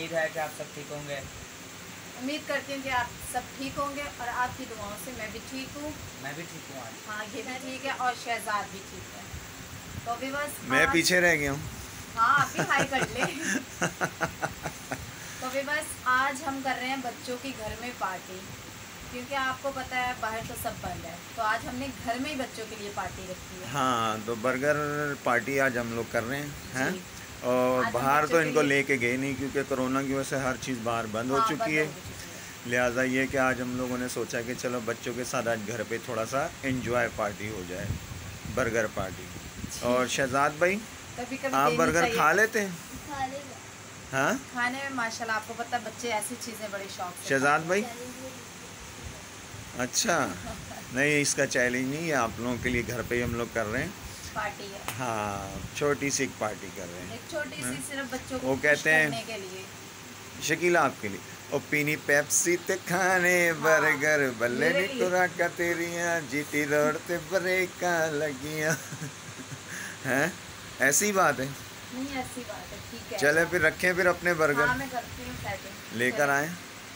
उम्मीद है कि आप सब ठीक होंगे। उम्मीद करती हूँ कि आप सब ठीक होंगे और आपकी दुआओं से मैं भी ठीक हूँ। मैं भी ठीक हूँ आज। हाँ, ये भी ठीक है और शहजाद भी ठीक है। तो अभी बस मैं पीछे रह गया हूँ। हाँ, आप भी हाई कर ले। तो अभी बस आज हम कर रहे हैं बच्चों की घर में पार्टी, क्योंकि आपको पता है बाहर तो सब बंद है, तो आज हमने घर में ही बच्चों के लिए पार्टी रखी है। हाँ, तो बर्गर पार्टी आज हम लोग कर रहे हैं और आज बाहर तो इनको लेके गए नहीं, क्योंकि कोरोना की वजह से हर चीज़ बाहर बंद हो चुकी है। लिहाजा ये कि आज हम लोगों ने सोचा कि चलो बच्चों के साथ आज घर पे थोड़ा सा एंजॉय पार्टी हो जाए, बर्गर पार्टी। और शहजाद भाई, आप बर्गर खा लेते हैं? हाँ, खाने में माशाल्लाह आपको पता है बच्चे ऐसी चीज़ें बड़े शौक से। शहजाद भाई अच्छा, नहीं इसका चैलेंज नहीं है, आप लोगों के लिए घर पे ही हम लोग कर रहे हैं पार्टी है। हाँ, छोटी सी पार्टी कर रहे हैं, एक छोटी सी सिर्फ बच्चों को वो कहते हैं करने के लिए। शकीला आपके लिए ओ पीनी पेप्सी ते खाने बर्गर बल्ले नी खुराका तेरियां जीटी रोड ते ब्रेका लगियां हैं, ऐसी बात है। नहीं ऐसी बात है, ठीक है। चले फिर रखें फिर अपने बर्गर। हाँ, मैं करती हूँ सेटिंग। लेकर आए।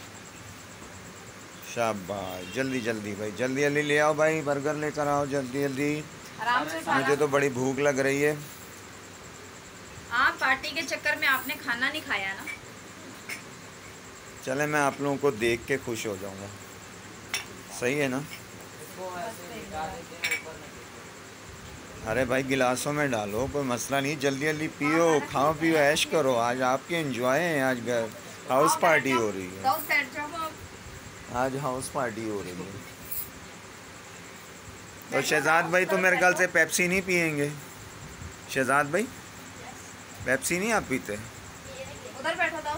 शाबाश, जल्दी जल्दी भाई, जल्दी जल्दी ले आओ भाई, बर्गर लेकर आओ जल्दी जल्दी। आराम से खाना। मुझे तो बड़ी भूख लग रही है। आप पार्टी के चक्कर में आपने खाना नहीं खाया ना। चले मैं आप लोगों को देख के खुश हो जाऊंगा, सही है ना? अरे भाई गिलासों में डालो, कोई मसला नहीं, जल्दी जल्दी पियो, खाओ पियो, ऐश करो। आज आपके एंजॉय है, आज घर हाउस पार्टी हो रही है, आज हाउस पार्टी हो रही है। तो शहजाद भाई तो मेरे ख्याल से पेप्सी नहीं पियेंगे। शहजाद भाई पेप्सी नहीं आप पीते? उधर बैठो तो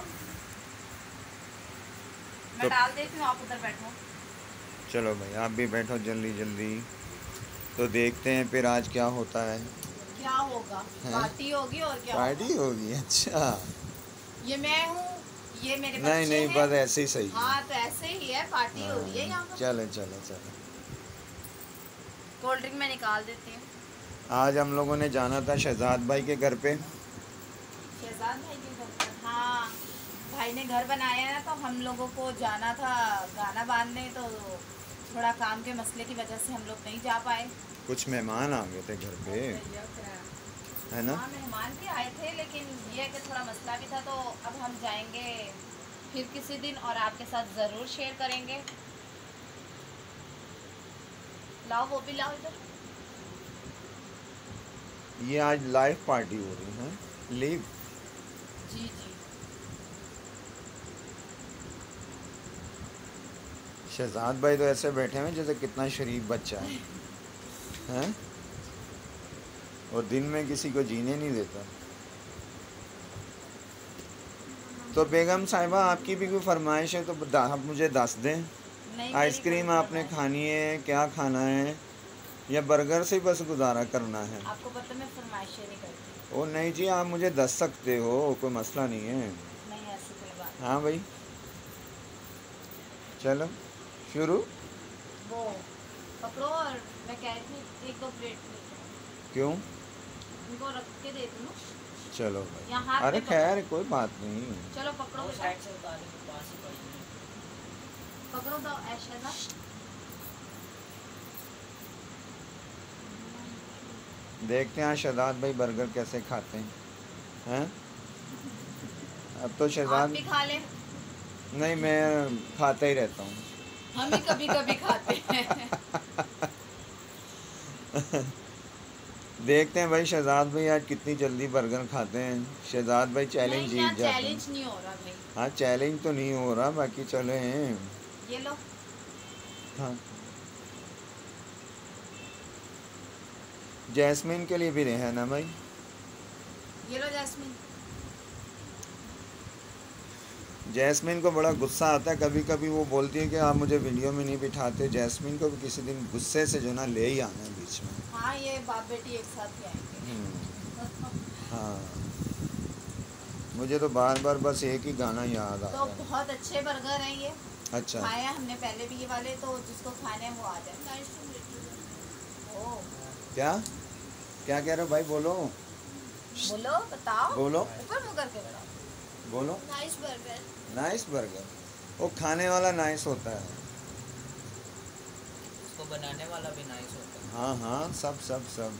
मैं डाल देती हूँ, आप उधर बैठो। चलो भाई आप भी बैठो जल्दी जल्दी। तो देखते हैं फिर आज क्या होता है। क्या होगा? पार्टी होगी और क्या पार्टी होगी? अच्छा, ये मैं हूँ, ये मेरे बच्चे नहीं नहीं हैं। बस ऐसे ही सही। हाँ, तो ऐसे ही है, पार्टी हो रही है यहाँ पर। चलो चलो चलो, कोल्ड ड्रिंक में निकाल देती हूँ। आज हम लोगों ने जाना था शहजाद भाई के घर पे। शहजाद भाई के घर पर? हाँ, भाई ने घर बनाया है ना, तो हम लोगों को जाना था गाना बांधने, तो थोड़ा काम के मसले की वजह से हम लोग नहीं जा पाए। कुछ मेहमान आ गए थे घर पे, है ना? हाँ, मेहमान भी आए थे, लेकिन ये है कि थोड़ा मसला भी था, तो अब हम जाएंगे फिर किसी दिन और आपके साथ ज़रूर शेयर करेंगे। लाओ वो भी लाओ इधर। ये आज लाइव पार्टी हो रही है, लीव। जी जी। शहजाद भाई तो ऐसे बैठे हैं जैसे कितना शरीफ बच्चा है, हैं? और दिन में किसी को जीने नहीं देता। तो बेगम साहिबा आपकी भी कोई फरमाइश है तो आप मुझे दस दें। आइसक्रीम आपने खानी है, क्या खाना है, या बर्गर से बस गुजारा करना है? आपको पता मैं फरमाइशें नहीं करती। ओ नहीं जी, आप मुझे दस सकते हो, कोई मसला नहीं है। नहीं ऐसी कोई बात। हाँ भाई, चलो शुरू। वो पकड़ो और मैं कह रही थी एक दो प्लेट क्यों? उनको रख के दे दूँ। चलो भाई, यहाँ अरे खैर कोई बात नहीं। चलो पकड़ो, पकड़ो तो ऐसा ना। देखते हैं शहजाद भाई बर्गर कैसे खाते हैं, हैं? अब तो आप शहजाद भी खा ले। नहीं, मैं खाता ही रहता हूँ। हम भी कभी कभी खाते हैं। देखते हैं भाई शहजाद भाई आज कितनी जल्दी बर्गर खाते हैं। शहजाद भाई चैलेंज जीत जाते हैं। चैलेंज नहीं हो रहा भाई। हाँ, चैलेंज तो नहीं हो रहा, बाकी चले हैं। ये लो। हाँ, जैस्मिन के लिए भी है ना भाई? ये लो जैस्मिन। जैस्मिन को बड़ा गुस्सा आता है, कभी कभी वो बोलती है कि आप मुझे वीडियो में नहीं बिठाते। जैस्मिन को भी किसी दिन गुस्से से जो ना ले ही आना है बीच में। हाँ, ये बाप बेटी एक साथ ही आएंगे। हाँ, मुझे तो बार बार बस एक ही गाना याद आता तो है। बहुत अच्छे बर्गर हैं ये। अच्छा, खाए हमने पहले भी ये वाले, तो जिसको खाने हैं वो आ जाए। ओ, क्या क्या कह रहे हो भाई? बोलो बोलो, बताओ। बोलो। ऊपर मुँह करके बताओ। बोलो। Nice burger. नाइस बर्गर, वो खाने वाला नाइस होता है। उसको बनाने वाला भी नाइस होता है। हाँ हाँ, सब सब सब।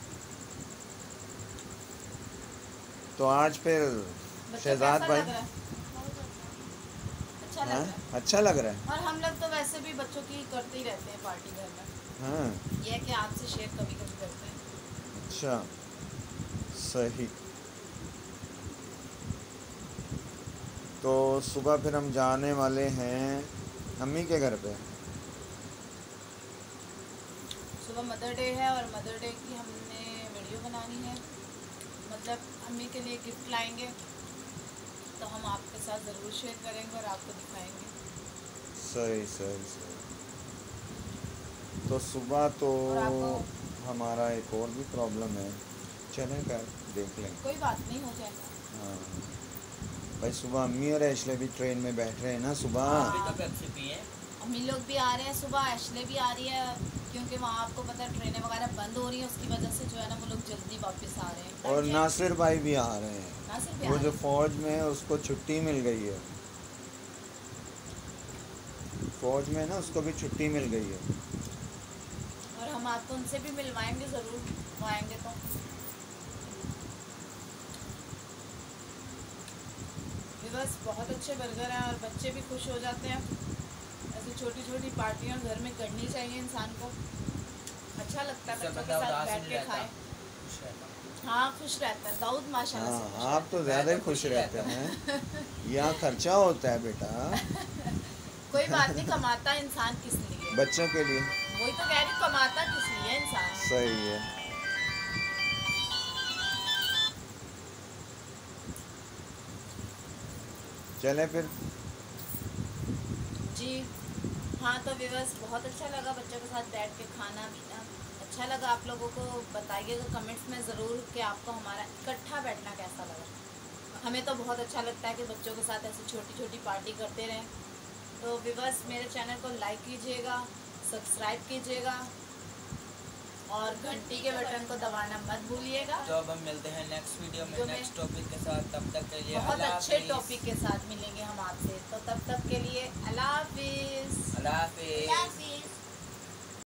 तो आज फिर बच्चों शहजाद कैसा भाई, लग रहा है? अच्छा लग हाँ रहा है। अच्छा लग रहा है। और हम लोग तो वैसे भी बच्चों की करते ही रहते हैं पार्टी घर में। हाँ ये है कि आपसे शेयर कभी कभी करते हैं। अच्छा, सही। तो सुबह फिर हम जाने वाले हैं अम्मी के घर पे। सुबह मदर डे है और मदर डे की हमने वीडियो बनानी है। मतलब अम्मी के लिए गिफ्ट लाएंगे तो हम आपके साथ ज़रूर शेयर करेंगे और आपको दिखाएंगे। सही सही सही। तो सुबह तो और आपको हमारा एक और भी प्रॉब्लम है, चलेगा देख लेंगे। कोई बात नहीं, हो जाएगा। हाँ भाई, सुबह अम्मी और एशले भी ट्रेन में बैठ रहे हैं ना सुबह। अभी तो पेप्सी पिए। अम्मी लोग भी आ रहे हैं सुबह, एशले भी आ रही है, क्योंकि वहाँ आपको पता है ट्रेनें वगैरह बंद हो रही हैं, उसकी वजह से जो है ना वो लोग जल्दी वापस आ रहे हैं। और नासिर भाई भी आ रहे हैं। नासिर भी वो आ जो रहे हैं। फौज में है उसको छुट्टी मिल गई है। फौज में ना उसको भी छुट्टी मिल गई है। और हम आपको उनसे भी मिलवाएंगे ज़रूर, वो आएंगे तो। बस बहुत अच्छे बर्गर हैं और बच्चे भी खुश हो जाते हैं। ऐसी छोटी छोटी पार्टियाँ घर में करनी चाहिए इंसान को, अच्छा लगता है बच्चों के साथ बैठ के खाएं। खुश रहता। हाँ खुश रहता है दाऊद माशाल्लाह से खुश हाँ, आप तो ज़्यादा ही खुश रहते हैं। यहाँ खर्चा होता है बेटा। कोई बात नहीं, कमाता इंसान किस लिए? बच्चों के लिए। वही तो कह रही हूँ, कमाता किस लिए इंसान? सही है। चले फिर। जी हाँ, तो विवश बहुत अच्छा लगा बच्चों के साथ बैठ के खाना पीना। अच्छा लगा आप लोगों को, बताइएगा कमेंट्स में ज़रूर कि आपको हमारा इकट्ठा बैठना कैसा लगा। हमें तो बहुत अच्छा लगता है कि बच्चों के साथ ऐसी छोटी छोटी पार्टी करते रहें। तो विवश मेरे चैनल को लाइक कीजिएगा, सब्सक्राइब कीजिएगा और घंटी के बटन को दबाना मत भूलिएगा। तो अब हम मिलते हैं नेक्स्ट वीडियो में जो नेक्स्ट टॉपिक के साथ। तब तक के लिए बहुत अल्लाह अच्छे हाफिज़। टॉपिक के साथ मिलेंगे हम आपसे। तो तब तक के लिए अल्लाह हाफिज़। अल्लाह हाफिज़। अल्लाह हाफिज़।